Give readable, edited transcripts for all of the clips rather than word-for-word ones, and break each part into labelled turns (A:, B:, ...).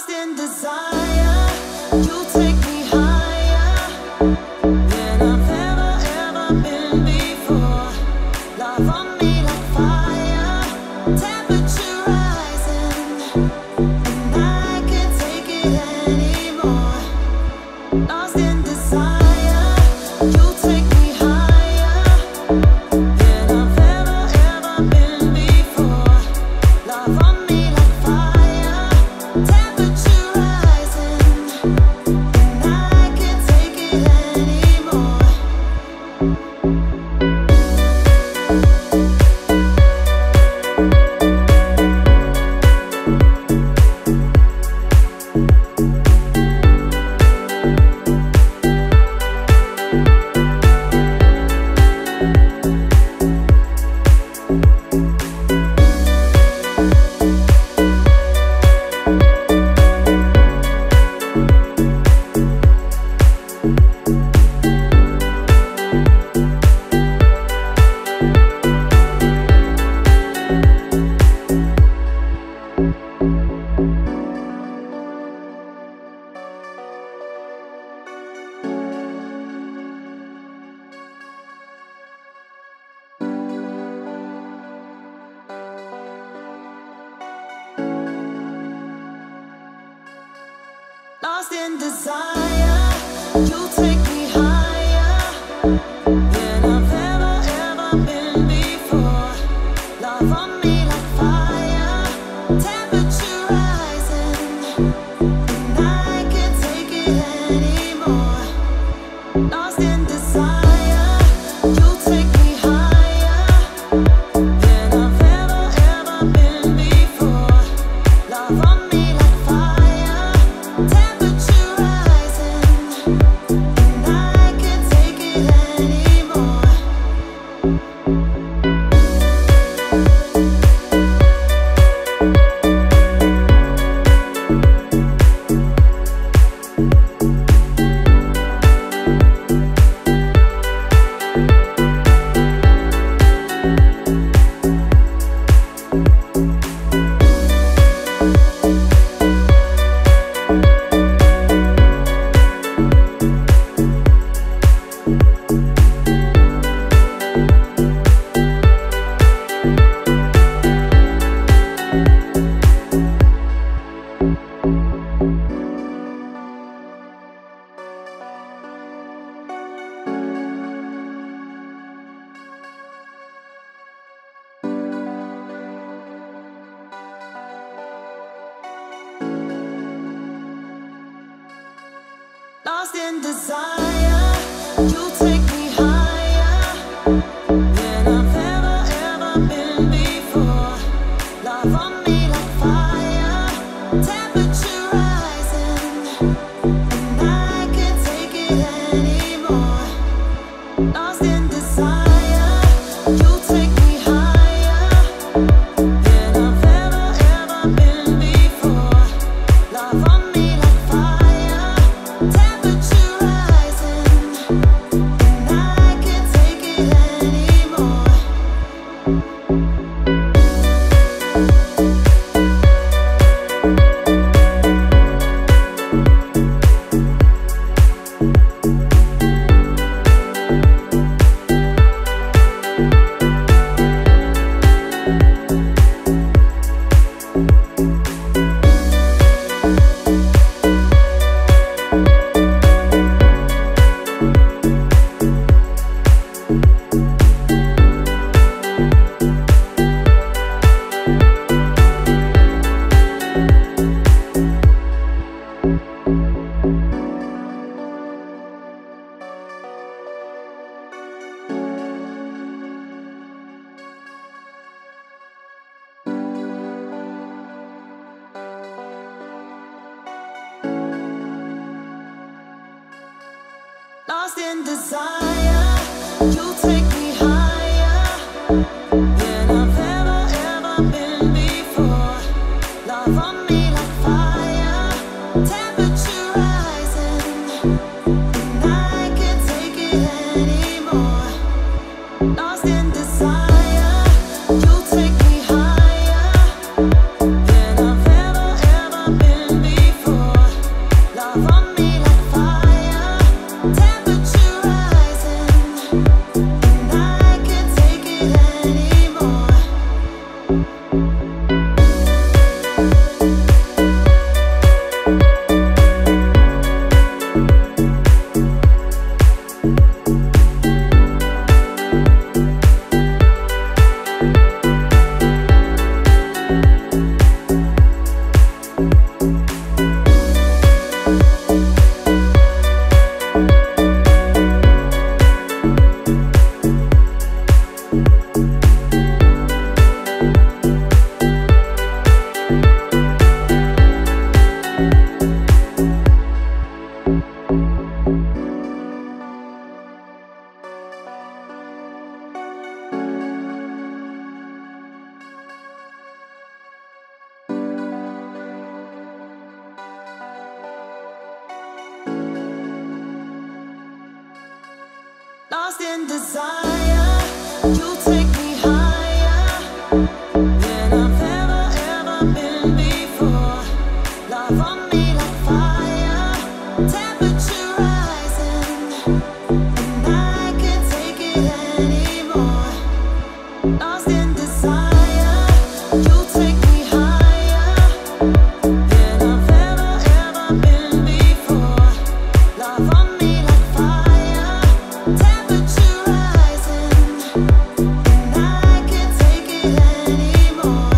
A: Lost in desire, you take me higher than I've ever been before. Love on me like fire, temperature rising, and I can't take it anymore. Lost in desire, you take me higher than I've ever been before. Love on me like fire, temperature rising, and I can't take it anymore. Lost in desire, you take me higher than I've ever been before. Love on me like fire, temperature rising, and I can't take it anymore. Lost in desire, you take me higher than I've ever been before. Love on me like fire, temperature rising, and I can't take it anymore. Lost in desire, you take me higher than I've ever been before. Love on me like fire, temperature rising, and I can't take it anymore. Lost in desire, you take me higher than I've ever been before. Love on me like fire, temperature rising, and I can't take it anymore. Lost in desire, you take me higher than I've ever been before. Love on me like fire, temperature rising, and I can't take it anymore. Lost in desire, you take me higher than I've ever been before. in desire, you take me higher than I've ever been before. Love on me like fire, temperature rising, and I can't take it anymore. Lost in desire, you take me higher than I've ever been before. Love on me like fire, temperature rising, and I can't take it anymore.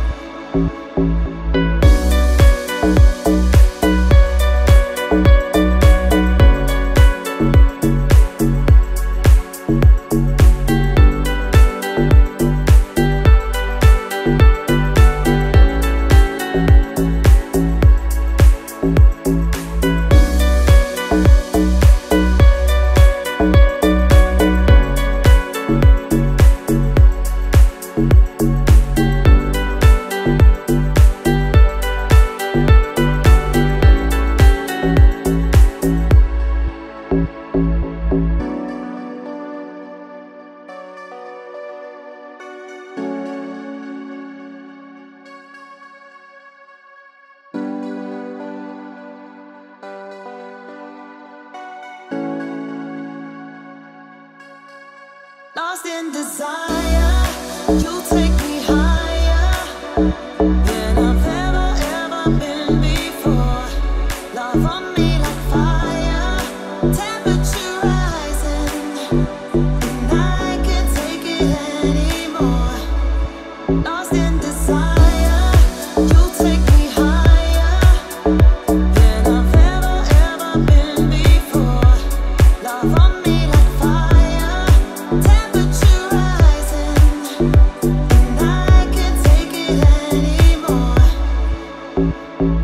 A: Lost in desire, you take me higher than I've ever been before. Love on me like fire, temperature rising, and I can't take it anymore. Lost in desire, you take me higher than I've ever been before. Love on me like fire, temperature rising, and I can't take it anymore.